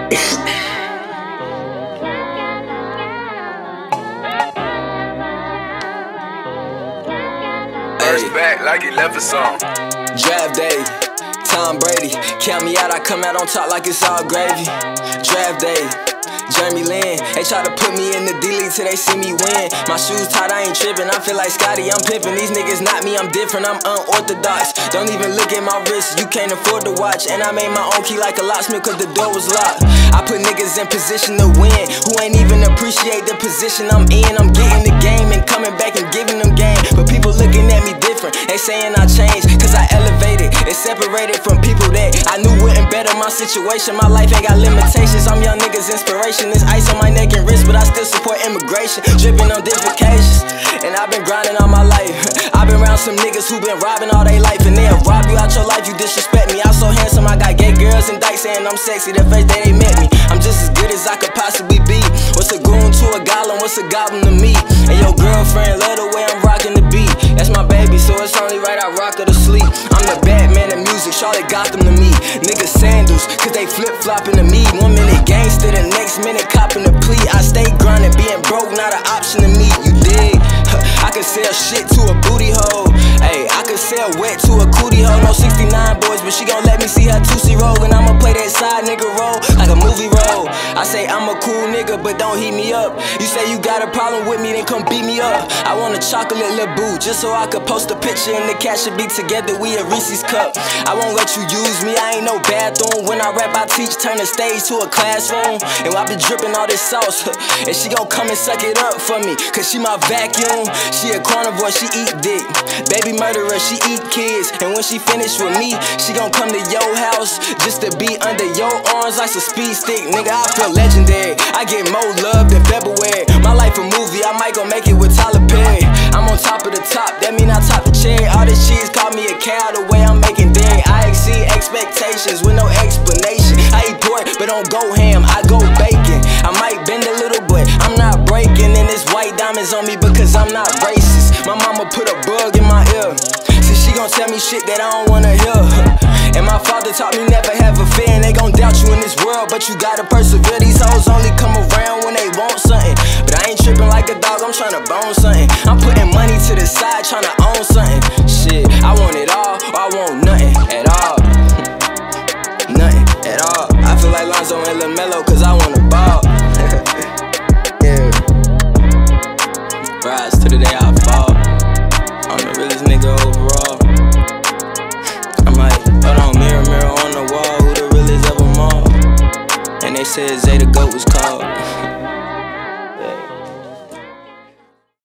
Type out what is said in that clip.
First back like he left a song. Draft day, Tom Brady. Count me out, I come out on top like it's all gravy. Draft day, Jeremy Lin. They try to put me in the D-League till they see me win. My shoes tight, I ain't tripping. I feel like Scotty, I'm pimping. These niggas not me, I'm different, I'm unorthodox. Don't even look at my wrist, you can't afford to watch. And I made my own key like a locksmith cause the door was locked. I put niggas in position to win who ain't even appreciate the position I'm in. I'm getting the game and coming back and giving them game. But people looking at me different, they saying I changed cause I elevated and separated from people that I knew wouldn't better my situation. My life ain't got limitations, I'm young niggas' inspiration. There's ice on my neck and wrist, but I still support immigration. Dripping on different occasions, and I've been grinding all my life. I've been around some niggas who been robbing all their life, and they'll rob you out your life, you disrespect me. I'm so handsome, I got gay girls and dykes saying I'm sexy the first day they met me. I'm just as good as I could possibly be. What's a goon to a goblin, what's a goblin to me? And your girlfriend love the way I'm rocking the beat. That's my baby, so it's only right I rock her to sleep. I'm the Batman of music, Charlotte Gotham to me. Niggas sandals, cause they flip-flopping to me. 1 minute gangster, the next minute copping the plea. I stay grinding, being broke not an option to me, you dig? I could sell shit to a booty hole. Ayy, I could sell wet to a cootie hole. No 69 boys, but she gon' let me see her 2C roll. And I'ma play that side nigga role like a movie role. I say I'm a cool nigga, but don't heat me up. You say you got a problem with me, then come beat me up. I want a chocolate little boo, just so I could post a picture and the cat should be together. We a Reese's cup. I won't let you use me, I ain't no bathroom. When I rap, I teach, turn the stage to a classroom. And I been dripping all this sauce, and she gon' come and suck it up for me, cause she my vacuum. She a carnivore, she eat dick. Baby murderer, she eat kids. And when she finish with me, she gon' come to your house just to be under your arms like a speed stick. Nigga, I feel legendary, I get more love than February. My life a movie, I might gon' make it with Tyler Perry. I'm on top of the top, that mean I top the cherry. All this cheese call me a cow, the way I'm making dairy. I exceed expectations with no explanation. I eat pork, but don't go ham, I go bacon. I might bend a little, but I'm not breaking. And there's white diamonds on me because I'm not racist. My mama put a bug in my ear, so she gon' tell me shit that I don't wanna hear. And my father taught me never have a fear, and they gon' doubt you in this world, but you gotta persevere. These hoes only come around when they want something, but I ain't tripping like a dog, I'm tryna bone something. I'm putting money to the side, tryna own something. Shit, I want it all, or I want nothing at all. Nothing at all. I feel like Lonzo and LaMelo, cause I wanna ball. Yeah. Rise to the day I fall. I'm the realest nigga overall. I'm like, hold on, mirror, mirror on the wall, who the realest of them all? And they said ZayTheGoat was called.